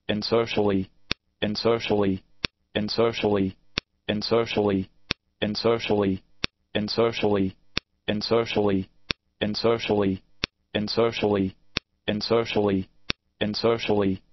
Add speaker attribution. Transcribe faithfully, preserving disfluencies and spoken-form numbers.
Speaker 1: and socially, and socially, and socially, and socially, and socially, and socially, and socially, and socially, and socially, and socially, and socially,